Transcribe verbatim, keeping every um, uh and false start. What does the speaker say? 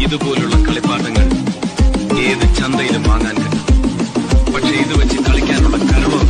ഇതുപോലുള്ള കളിപ്പാട്ടങ്ങൾ ഏത് ചന്തയിലും വാങ്ങാൻ കിട്ടും. പക്ഷെ ഇത് വെച്ച് കളിക്കാനുള്ള കഴിവ്